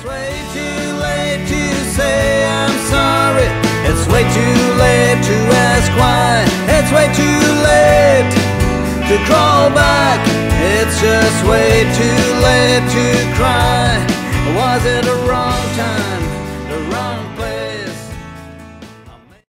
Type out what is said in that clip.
way too late to say I'm sorry. It's way too late to ask why. It's way too late to crawl back. It's just way too late to cry. Was it a wrong time, the wrong